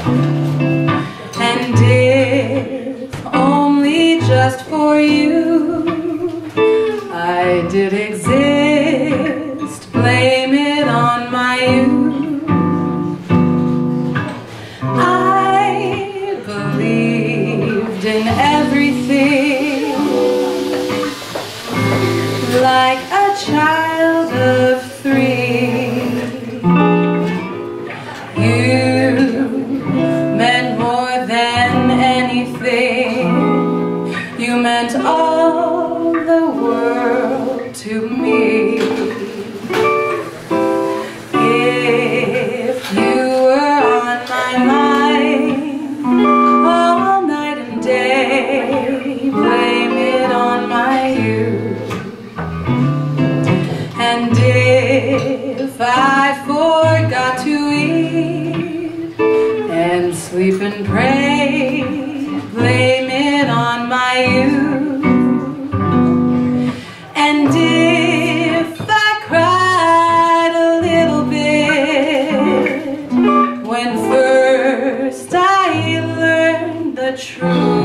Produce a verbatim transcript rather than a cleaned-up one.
And if only just for you I did exist, blame it on my youth. I believed in everything like a child of three. You meant more than anything. You meant all the world to me. If you were on my mind all night and day, blame it on my youth. And if I forgot to eat and sleep and pray, blame it on my youth. And if I cried a little bit when first I learned the truth,